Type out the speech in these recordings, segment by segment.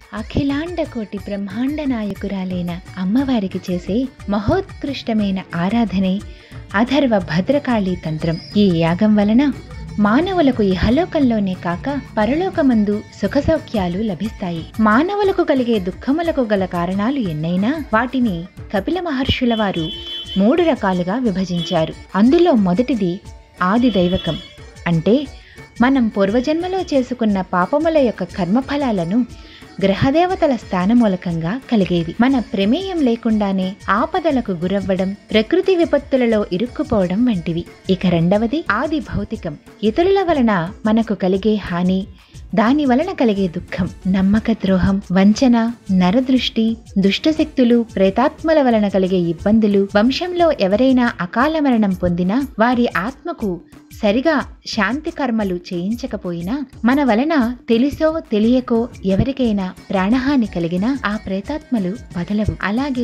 అఖిలాండ కోటి బ్రహ్మాండ నాయకురాలైన అమ్మవారికి చేసే మహోత్కృష్టమైన ఆరాధనే అథర్వ భద్రకాళీ తంత్రం. ఈ యాగం వలన మానవులకు ఇహలోకంలోనే కాక పరలోకమందు సుఖసౌఖ్యాలు లభిస్తాయి. మానవులకు కలిగే దుఃఖములకు గల కారణాలు ఎన్నైనా వాటిని కపిల మహర్షుల వారు 3 రకాలుగా విభజించారు. అందులో మొదటిది ఆది దైవకం, అంటే మనం పూర్వజన్మలో చేసుకున్న పాపముల యొక్క కర్మఫలాలను గ్రహదేవతల స్థానమూలకంగా కలిగేవి. మన ప్రమేయం లేకుండానే ఆపదలకు గురవ్వడం, ప్రకృతి విపత్తులలో ఇరుక్కుపోవడం వంటివి. ఇక రెండవది ఆది భౌతికం, ఇతరుల వలన మనకు కలిగే హాని, దాని వలన కలిగే దుఃఖం, నమ్మక ద్రోహం, వంచన, నరదృష్టి, దుష్టశక్తులు, ప్రేతాత్మల వలన కలిగే ఇబ్బందులు, వంశంలో ఎవరైనా అకాల మరణం పొందినా వారి ఆత్మకు సరిగా శాంతి కర్మలు చేయించకపోయినా, మన వలన తెలిసో తెలియకో ఎవరికైనా ప్రాణహాని కలిగినా ఆ ప్రేతాత్మలు వదలవు. అలాగే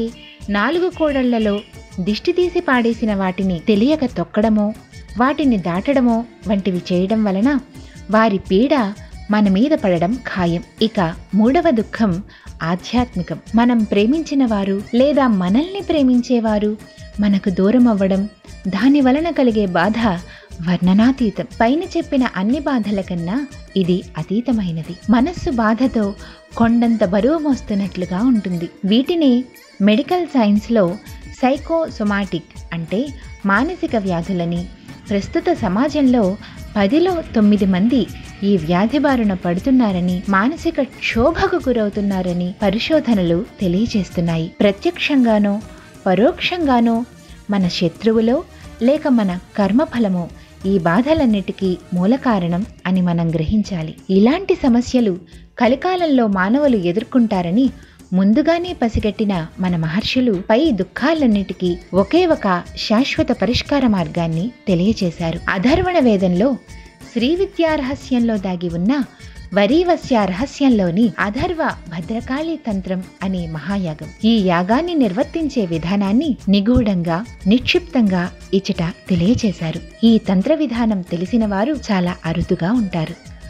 4 కోడళ్లలో దిష్టి తీసి పాడేసిన వాటిని తెలియక తొక్కడమో, వాటిని దాటడమో వంటివి చేయడం వలన వారి పీడ మన మీద పడడం ఖాయం. ఇక 3వ దుఃఖం ఆధ్యాత్మికం. మనం ప్రేమించిన వారు లేదా మనల్ని ప్రేమించేవారు మనకు దూరం అవ్వడం, దాని వలన కలిగే బాధ వర్ణనాతీతం. పైన చెప్పిన అన్ని బాధల కన్నా ఇది అతీతమైనది. మనస్సు బాధతో కొండంత బరువు మోస్తున్నట్లుగా ఉంటుంది. వీటిని మెడికల్ సైన్స్లో సైకోసొమాటిక్ అంటే మానసిక వ్యాధులని. ప్రస్తుత సమాజంలో 10లో 9 మంది ఈ వ్యాధి బారిన పడుతున్నారని, మానసిక క్షోభకు గురవుతున్నారని పరిశోధనలు తెలియజేస్తున్నాయి. ప్రత్యక్షంగానో పరోక్షంగానో మన శత్రువులో లేక మన కర్మఫలమో ఈ బాధలన్నిటికీ మూల కారణం అని మనం గ్రహించాలి. ఇలాంటి సమస్యలు కలికాలంలో మానవులు ఎదుర్కొంటారని ముందుగానే పసిగట్టిన మన మహర్షులు పై దుఃఖాలన్నిటికీ ఒకే ఒక శాశ్వత పరిష్కార మార్గాన్ని తెలియచేశారు. అథర్వణ వేదంలో శ్రీ విద్యా రహస్యంలో దాగి ఉన్న వరీవస్య రహస్యంలోని అథర్వ భద్రకాళీ తంత్రం అనే మహాయాగం. ఈ యాగాన్ని నిర్వర్తించే విధానాన్ని నిగూఢంగా నిక్షిప్తంగా ఇచ్చట తెలియచేశారు. ఈ తంత్ర విధానం తెలిసిన వారు చాలా అరుదుగా ఉంటారు.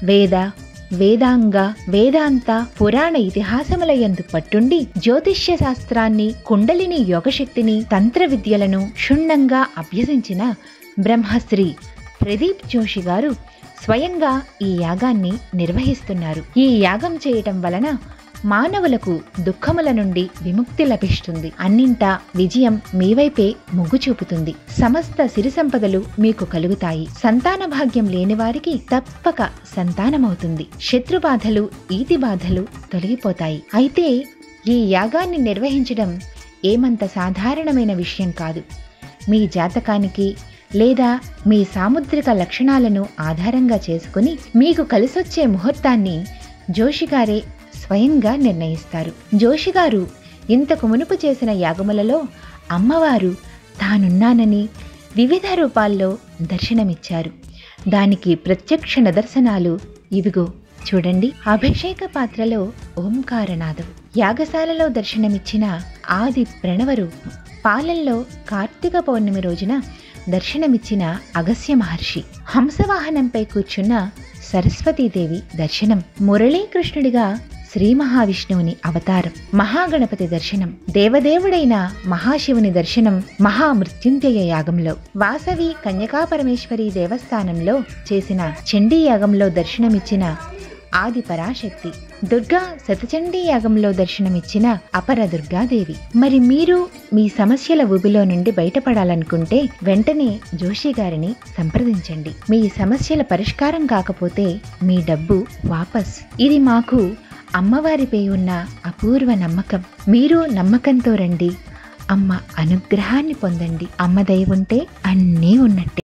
వేదాంగ వేదాంత పురాణ ఇతిహాసములయందు పట్టుండి జ్యోతిష్య శాస్త్రాన్ని, కుండలిని యోగశక్తిని, తంత్ర విద్యలను క్షుణ్ణంగా అభ్యసించిన బ్రహ్మశ్రీ ప్రదీప్ జోషి గారు స్వయంగా ఈ యాగాన్ని నిర్వహిస్తున్నారు. ఈ యాగం చేయటం వలన మానవులకు దుఃఖముల నుండి విముక్తి లభిస్తుంది. అన్నింటా విజయం మీ వైపే మొగ్గు చూపుతుంది. సమస్త సిరి సంపదలు మీకు కలుగుతాయి. సంతాన భాగ్యం లేని వారికి తప్పక సంతానమవుతుంది. శత్రు బాధలు, ఈతి బాధలు తొలగిపోతాయి. అయితే ఈ యాగాన్ని నిర్వహించడం ఏమంత సాధారణమైన విషయం కాదు. మీ జాతకానికి లేదా మీ సాముద్రిక లక్షణాలను ఆధారంగా చేసుకుని మీకు కలిసొచ్చే ముహూర్తాన్ని జోషిగారే స్వయంగా నిర్ణయిస్తారు. జోషిగారు ఇంతకు మునుపు చేసిన యాగములలో అమ్మవారు తానున్నానని వివిధ రూపాల్లో దర్శనమిచ్చారు. దానికి ప్రత్యక్ష నిదర్శనాలు ఇవిగో చూడండి. అభిషేక పాత్రలో ఓంకారనాదం, యాగశాలలో దర్శనమిచ్చిన ఆది ప్రణవ రూపం, పాలల్లో కార్తీక పౌర్ణమి రోజున దర్శనమిచ్చిన అగస్య మహర్షి, హంసవాహనంపై కూర్చున్న సరస్వతీదేవి దర్శనం, మురళీకృష్ణుడిగా శ్రీ మహావిష్ణువుని అవతారం, మహాగణపతి దర్శనం, దేవదేవుడైన మహాశివుని దర్శనం మహామృత్యుంజయ యాగంలో, వాసవి కన్యకా పరమేశ్వరి దేవస్థానంలో చేసిన చండీ యాగంలో దర్శనమిచ్చిన ఆది పరాశక్తి, దుర్గా శతచండీ యాగంలో దర్శనమిచ్చిన అపర దుర్గాదేవి. మరి మీరు మీ సమస్యల ఊబిలో నుండి బయటపడాలనుకుంటే వెంటనే జోషి గారిని సంప్రదించండి. మీ సమస్యల పరిష్కారం కాకపోతే మీ డబ్బు వాపస్. ఇది మాకు అమ్మవారిపై ఉన్న అపూర్వ నమ్మకం. మీరు నమ్మకంతో రండి, అమ్మ అనుగ్రహాన్ని పొందండి. అమ్మ దయ ఉంటే అన్నీ ఉన్నట్టే.